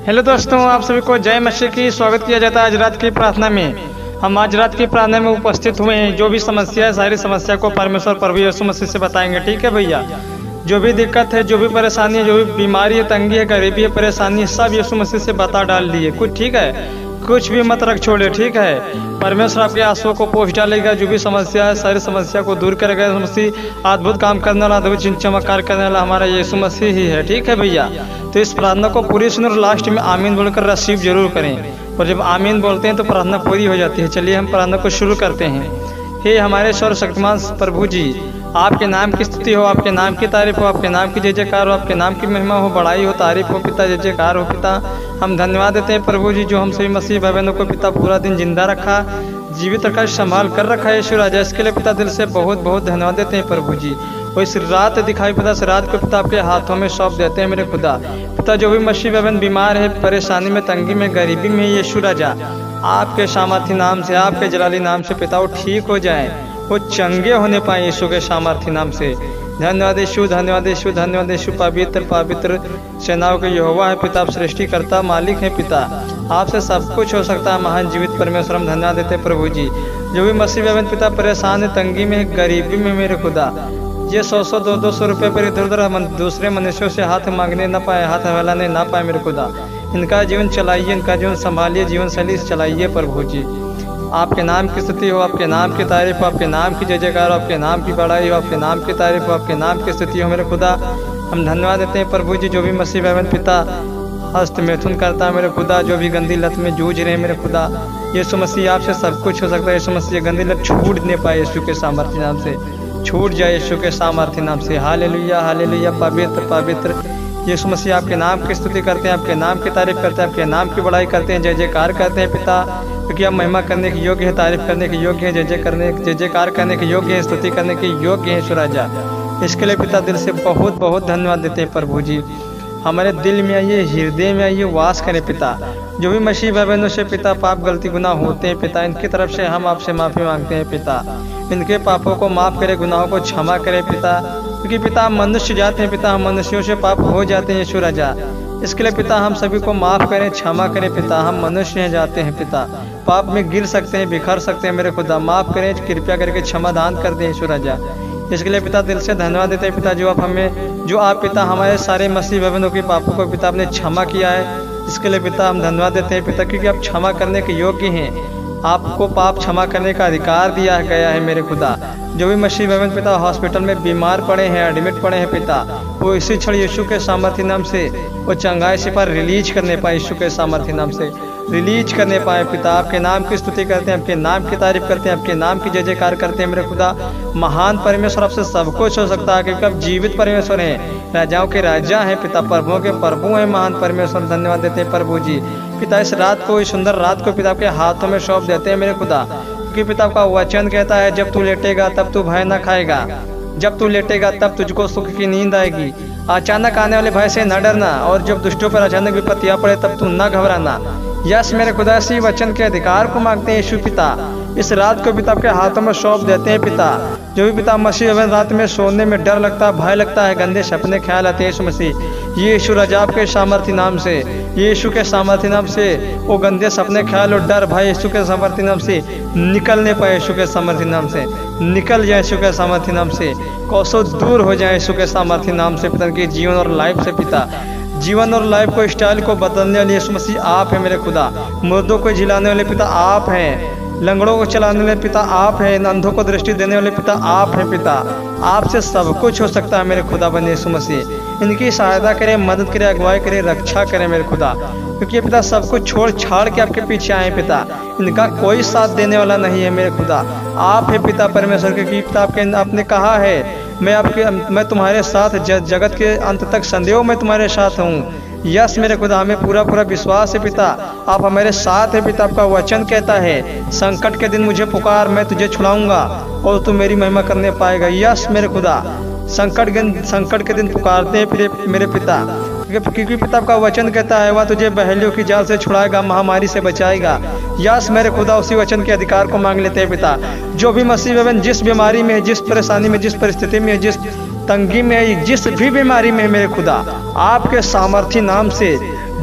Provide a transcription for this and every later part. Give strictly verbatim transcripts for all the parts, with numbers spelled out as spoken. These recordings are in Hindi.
हेलो दोस्तों, आप सभी को जय मसीह की स्वागत किया जाता है आज रात की प्रार्थना में। हम आज रात की प्रार्थना में उपस्थित हुए हैं। जो भी समस्या है, सारी समस्या को परमेश्वर प्रभु यीशु मसीह से बताएंगे। ठीक है भैया, जो भी दिक्कत है, जो भी परेशानी है, जो भी बीमारी है, तंगी है, गरीबी है, परेशानी है, सब यीशु मसीह से बता डाल दिए कुछ। ठीक है, कुछ भी मत रख छोड़े। ठीक है, परमेश्वर आपके आंसुओं को पोंछ डालेगा। जो भी समस्या है, सारी समस्या को दूर करेगा यीशु मसीह। अद्भुत काम करने वाला, अद्भुत चमत्कार करने वाला हमारा यीशु मसीह ही है। ठीक है भैया, तो इस प्रार्थना को पूरी सुनो और लास्ट में आमीन बोलकर रिसीव जरूर करें। और जब आमीन बोलते हैं तो प्रार्थना पूरी हो जाती है। चलिए हम प्रार्थना को शुरू करते हैं। हे हमारे सर्वशक्तिमान प्रभु जी, आपके नाम की स्तुति हो, आपके नाम की तारीफ हो, आपके नाम की जय जयकार हो, आपके नाम की महिमा हो, बड़ाई हो, तारीफ हो पिता, जय जयकार हो पिता। हम धन्यवाद देते हैं प्रभु जी, जो हम सभी मसीह भाई बहनों को पिता पूरा दिन जिंदा रखा, जीवित रखा, संभाल कर रखा है यीशु राजा। इसके लिए पिता दिल से बहुत बहुत धन्यवाद देते हैं प्रभु जी। और इस रात दिखाई पिता, इस रात को पिता आपके हाथों में सौंप देते हैं मेरे खुदा। पिता जो भी मसीह भाई बहन बीमार है, परेशानी में, तंगी में, गरीबी में, यीशु राजा आपके सामर्थी नाम से, आपके जलाली नाम से पिता वो ठीक हो जाए, वो चंगे होने पाए यीशु के सामर्थी नाम से। धन्यवाद यीशु, धन्यवाद यीशु, धन्यवाद यीशु। पवित्र पवित्र सेनाओं के यहोवा है पिता, आप सृष्टिकर्ता मालिक है पिता, आपसे सब कुछ हो सकता है। महान जीवित परमेश्वर हम धन्यवाद देते हैं प्रभु जी। जो भी मसीह भाई बहन पिता परेशान है, तंगी में, गरीबी में मेरे खुदा, ये सौ सौ दो दो सौ रुपये पर इधर उधर दूसरे मनुष्यों से हाथ मांगने ना पाए, हाथ फैलाने ना पाए मेरे खुदा, इनका जीवन चलाइए, इनका जीवन संभालिए, जीवन शैली से चलाइए प्रभु जी। आपके नाम की स्तुति हो, आपके नाम की तारीफ हो, आपके नाम की जय जयकार हो, आपके नाम की बड़ाई हो, आपके नाम की तारीफ हो, आपके नाम की स्तुति हो मेरे खुदा। हम धन्यवाद देते हैं प्रभु जी। जो भी मसीह भाई बहन पिता हस्त मैथुन करता है मेरे खुदा, जो भी गंदी लत में जूझ रहे हैं मेरे खुदा, यीशु मसीह आपसे सब कुछ हो सकता है। यीशु मसीह गंदी लत छूट नहीं पाए यीशु के सामर्थ्य नाम से, छूट जाए यीशु के सामर्थ्य नाम से। Hallelujah hallelujah. पवित्र पवित्र यीशु मसीह आपके नाम की स्तुति करते हैं, आपके नाम की तारीफ करते हैं, आपके नाम की बड़ाई करते हैं, जय जयकार करते हैं पिता, क्योंकि आप महिमा करने के योग्य है, तारीफ करने के योग्य है, जय जय करने जय जयकार करने के योग्य है, स्तुति करने के योग्य है यीशु राजा। इसके लिए पिता दिल से बहुत बहुत धन्यवाद देते हैं प्रभु जी। हमारे दिल में आइए, हृदय में आइए, वास करें पिता। जो भी मसीह भाई बहनों से पिता पाप गलती गुनाह होते हैं पिता, इनकी तरफ से हम आपसे माफ़ी मांगते हैं पिता। इनके पापों को माफ़ करें, गुनाहों को क्षमा करें पिता, क्योंकि पिता हम मनुष्य जाते हैं पिता, हम मनुष्यों से पाप हो जाते हैं यीशु राजा। इसके लिए पिता हम सभी को माफ़ करें, क्षमा करें पिता। हम मनुष्य हैं, जाते हैं पिता, पाप में गिर सकते हैं, बिखर सकते हैं मेरे खुदा, माफ़ करें, कृपया करके क्षमा दान कर दें यीशु राजा। इसके लिए पिता दिल से धन्यवाद देते हैं पिता, जो आप हमें, जो आप पिता हमारे सारे मसीह भाई बहनों के पापों को पिता आपने क्षमा किया है। इसके लिए पिता हम धन्यवाद देते हैं पिता, क्योंकि आप क्षमा करने के योग्य हैं, आपको पाप क्षमा करने का अधिकार दिया गया है मेरे खुदा। जो भी मसीह भाई बहन पिता हॉस्पिटल में बीमार पड़े हैं, एडमिट पड़े हैं पिता, वो इसी क्षण यीशु के सामर्थ्य नाम से वो चंगाई से पर रिलीज करने पाए, यीशु के सामर्थ्य नाम से रिलीज करने पाए पिता। आपके नाम की स्तुति करते हैं, आपके नाम की तारीफ करते हैं, आपके नाम की जय जयकार करते हैं मेरे खुदा। महान परमेश्वर आपसे सब कुछ हो सकता है, क्योंकि आप जीवित परमेश्वर हैं, राजाओं के राजा हैं पिता, प्रभुओं के प्रभु हैं महान परमेश्वर। धन्यवाद देते हैं प्रभु जी। पिता इस रात को, इस सुंदर रात को पिता आपके हाथों में सौंप देते हैं मेरे खुदा, क्योंकि पिता का वचन कहता है, जब तू लेटेगा तब तू भय न खाएगा, जब तू लेटेगा तब तुझको सुख की नींद आएगी। अचानक आने वाले भय से न डरना, और जब दुष्टों पर अचानक विपत्तियां पड़े तब तू न घबराना। यस मेरे खुदा, इसी वचन के अधिकार को मांगते हैं यीशु पिता। इस रात को पिता आपके हाथों में सौंप देते हैं पिता। जो भी पिता मसीह रात में सोने में डर लगता है, भय लगता है, गंदे सपने ख्याल आते हैं यीशु मसीह, ये यीशु राजा आपके सामर्थ्य नाम से, यीशु के सामर्थ्य नाम से वो गंदे सपने ख्याल और डर भय यीशु के सामर्थ्य नाम से निकलने पाए, यीशु के सामर्थ्य नाम से निकल जाए, यीशु के सामर्थ्य नाम से कोसों दूर हो जाए यीशु के सामर्थ्य नाम से पिता के जीवन और लाइफ से पिता। जीवन और लाइफ को, स्टाइल को बदलने वाले यीशु मसीह आप हैं मेरे खुदा। मुर्दों को जिलाने वाले पिता आप हैं, लंगड़ों को चलाने वाले पिता आप हैं, अंधों को दृष्टि देने वाले पिता आप हैं पिता। आपसे सब कुछ हो सकता है मेरे खुदा बने यीशु मसीह। इनकी सहायता करें, मदद करें, अगुवाई करें, रक्षा करें मेरे खुदा, क्योंकि ये पिता सब कुछ छोड़ छाड़ के आपके पीछे आए पिता। इनका कोई साथ देने वाला नहीं है मेरे खुदा, आप है पिता परमेश्वर के। पिता आपके आपने कहा है, मैं आपके मैं तुम्हारे साथ जगत के अंत तक संदेह में तुम्हारे साथ हूँ। यस मेरे खुदा, हमें पूरा पूरा विश्वास है पिता, आप हमारे साथ है पिता। आपका वचन कहता है, संकट के दिन मुझे पुकार, मैं तुझे छुड़ाऊंगा और तू मेरी महिमा करने पाएगा। यस मेरे खुदा, संकट के संकट के दिन पुकारते हैं मेरे पिता, क्योंकि पिता का वचन कहता है, वह तुझे बहेलियों की जाल से छुड़ाएगा, महामारी से बचाएगा। यस मेरे खुदा, उसी वचन के अधिकार को मांग लेते हैं पिता। जो भी मसीह बहन जिस बीमारी में है, जिस परेशानी में, जिस परिस्थिति में, जिस तंगी में, जिस भी बीमारी में मेरे खुदा, आपके सामर्थी नाम से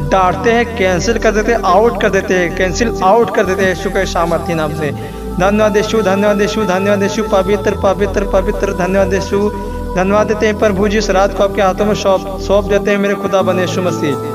डांटते हैं, कैंसिल कर देते हैं, आउट कर देते हैं, कैंसिल आउट कर देते हैं यीशु के सामर्थ्य नाम से। धन्यवाद यीशु, धन्यवाद यीशु, धन्यवाद यीशु, पवित्र पवित्र पवित्र, धन्यवाद यीशु। धन्यवाद देते हैं प्रभु जी, इस रात को आपके हाथों में सौंप सौंप देते हैं मेरे खुदा बने यीशु मसीह।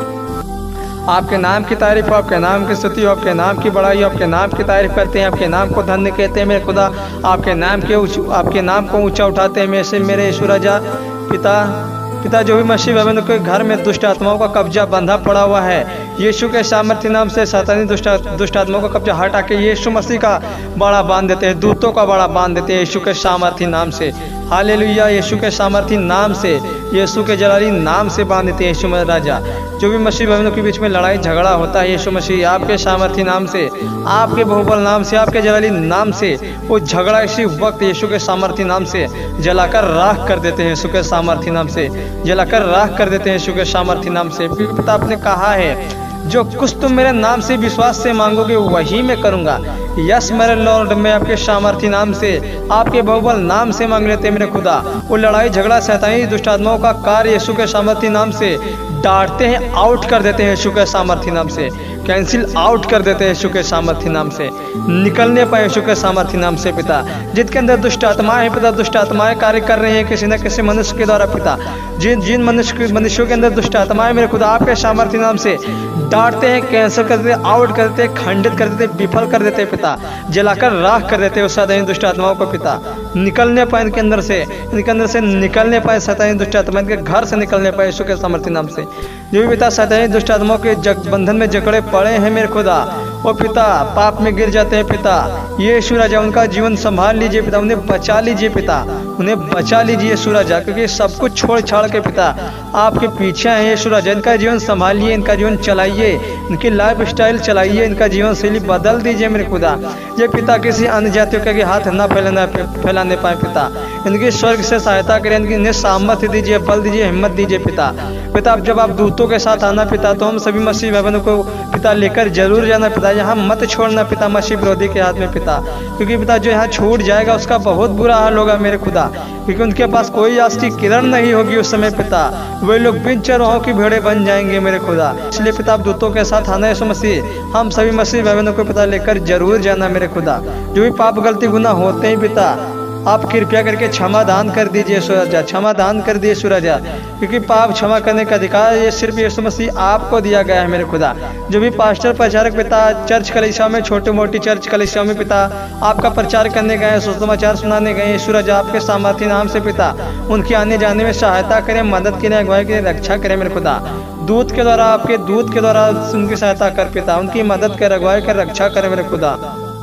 आपके नाम की तारीफ हो, आपके नाम की स्तुति हो, आपके नाम की बड़ाई हो, आपके नाम की तारीफ करते हैं, आपके नाम को धन्य कहते हैं मेरे खुदा। आपके नाम के आपके नाम को ऊंचा उठाते हैं मेरे से मेरे यीशु राजा। पिता पिता जो भी मसीह भाइयों के घर में दुष्ट आत्माओं का कब्जा बंधा पड़ा हुआ है, यीशु के सामर्थ्य नाम से शैतानी दुष्ट दुष्ट आत्माओं का कब्जा हटा के यीशु मसीह का बाड़ा बांध देते हैं, दूतों का बाड़ा बांध देते हैं यीशु के सामर्थ्य नाम से। हालेलुया, यीशु के सामर्थ्य नाम से, यीशु के जलाली नाम से बांध देते हैं यीशु मसीह राजा। जो भी मसीह भाइयों के बीच में लड़ाई झगड़ा होता है यीशु मसीह आपके सामर्थ्य नाम से, आपके बहुबल नाम से, आपके जलाली नाम से, वो झगड़ा इसी वक्त यीशु के सामर्थ्य नाम से जलाकर राख कर देते हैं यीशु के सामर्थ्य नाम से, जलाकर राख कर देते हैं यीशु के सामर्थ्य नाम से। पिता आपने कहा है जो कुछ तुम मेरे नाम से विश्वास से मांगोगे वही मैं करूंगा। यस मेरे लॉर्ड, मैं आपके सामर्थ्य नाम से, आपके बहुबल नाम से मांग लेते मेरे खुदा। वो लड़ाई झगड़ा शैतानी दुष्ट आत्माओं का कार्य यीशु के सामर्थ्य नाम से डांटते हैं, आउट कर देते हैं यीशु के सामर्थ्य नाम से, कैंसिल आउट कर देते हैं यीशु के सामर्थ्य नाम से, निकलने पाए यीशु के सामर्थ्य नाम से। पिता जिनके अंदर दुष्ट आत्माएं पिता दुष्ट आत्माएं कार्य कर रही हैं किसी न किसी मनुष्य के द्वारा पिता, जिन जिन मनुष्य मनुष्यों के अंदर दुष्ट आत्माएं मेरे खुदा आपके सामर्थ्य नाम से डांटते हैं, कैंसिल कर देते, आउट कर देते, खंडित कर देते, विफल कर देते पिता, जलाकर राख कर देते उस शैतानी दुष्ट आत्माओं को पिता। निकलने पाए इनके अंदर से, इनके अंदर से निकलने पाए शैतानी दुष्ट आत्मा, इनके घर से निकलने पाए यीशु के सामर्थ्य नाम से। जो भी पिता शैतानी दुष्ट आत्माओं के जग बंधन में जकड़े पड़े हैं मेरे खुदा, वो पिता पाप में गिर जाते हैं पिता, यीशु राजा उनका जीवन संभाल लीजिए पिता, उन्हें बचा लीजिए पिता, उन्हें बचा लीजिए यीशु राजा, क्योंकि सब कुछ छोड़ छाड़ के पिता आपके पीछे हैं यीशु राजा। इनका जीवन संभालिए, इनका जीवन चलाइए, इनकी लाइफ स्टाइल चलाइए, इनका जीवन शैली बदल दीजिए मेरे खुदा। ये पिता किसी अन्य जातियों के हाथ न फैलाना फैलाने पाए पिता, इनकी स्वर्ग से सहायता करें, इनकी इन्हें सामर्थ्य दीजिए, बल दीजिए, हिम्मत दीजिए पिता। पिता अब जब आप दूतों के साथ आना पिता, तो हम सभी मसीह भाई बहनों को पिता लेकर जरूर जाना पिता, यहाँ मत छोड़ना पिता मसीह विरोधी के हाथ में पिता, क्योंकि पिता जो यहाँ छूट जाएगा उसका बहुत बुरा हाल होगा मेरे खुदा, क्योंकि उनके पास कोई आस की किरण नहीं होगी उस समय पिता, वे लोग बिन चरवाहों की भेड़े बन जाएंगे मेरे खुदा। इसलिए पिता आप दूतों के साथ आना यीशु मसीह, हम सभी मसीह भाई बहनों को पिता लेकर जरूर जाना मेरे खुदा। जो भी पाप गलती गुनाह होते हैं पिता, आप कृपया करके क्षमा दान कर दीजिए सूरजा, क्षमा दान कर दिए सूरजा, क्योंकि पाप क्षमा करने का अधिकार ये सिर्फ यीशु मसीह आपको दिया गया है मेरे खुदा। जो भी पास्टर प्रचारक पिता चर्च कलीसिया में, छोटे मोटी चर्च कलीसिया में पिता आपका प्रचार करने गए, सुसमाचार सुनाने गए सूरजा, आपके सामर्थ्य नाम से पिता उनके आने जाने में सहायता करें, मदद करें, अगुवाई करें, रक्षा करें मेरे खुदा। दूत के द्वारा, आपके दूत के द्वारा उनकी सहायता कर पिता, उनकी मदद कर, अगुवाई कर, रक्षा करें मेरे खुदा।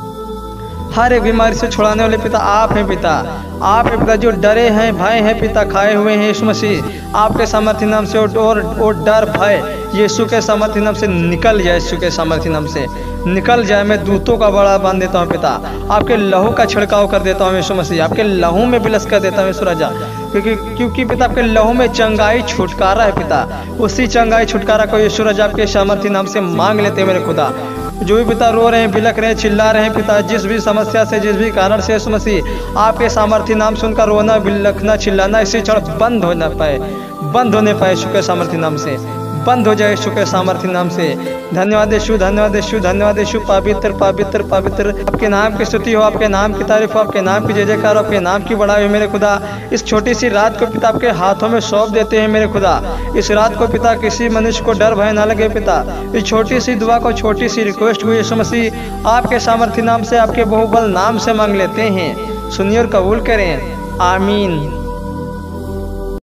हर एक बीमारी से छुड़ाने वाले पिता आप हैं पिता, आप हैं पिता। जो डरे हैं, भय हैं पिता, खाए हुए हैं यीशु मसीह आपके सामर्थ्य नाम से, और और डर भय यीशु के सामर्थ्य नाम से निकल जाए, यीशु के सामर्थ्य नाम से निकल जाए। मैं दूतों का बड़ा बांध देता हूँ पिता, आपके लहू का छिड़काव कर देता हूँ यीशु मसीह, आपके लहू में विलस कर देता हूँ यीशु राजा, क्योंकि क्योंकि पिता आपके लहू में चंगाई छुटकारा है पिता, उसी चंगाई छुटकारा को यीशु राजा आपके सामर्थ्य नाम से मांग लेते हैं मेरे खुदा। जो भी पिता रो रहे हैं, बिलख रहे हैं, चिल्ला रहे हैं पिता, जिस भी समस्या से, जिस भी कारण से यीशु मसीह आपके सामर्थ्य नाम से उनका रोना, बिलखना, चिल्लाना इसी क्षण बंद हो ना पाए, बंद होने पाए यीशु के सामर्थ्य नाम से, बंद हो जाए यीशु के सामर्थ्य नाम से। धन्यवाद यीशु, धन्यवाद यीशु, धन्यवाद यीशु। पवित्र पवित्र पवित्र आपके नाम की स्तुति हो, आपके नाम की तारीफ हो, आपके नाम की जय जयकार, आपके नाम की बड़ाई हो मेरे खुदा। इस छोटी सी रात को पिता आपके हाथों में सौंप देते हैं मेरे खुदा। इस रात को पिता किसी मनुष्य को डर भय ना लगे पिता, इस छोटी सी दुआ को, छोटी सी रिक्वेस्ट को यीशु मसीह आपके सामर्थ्य नाम से, आपके बहुबल नाम से मांग लेते हैं। सुनिए और कबूल करें, आमीन।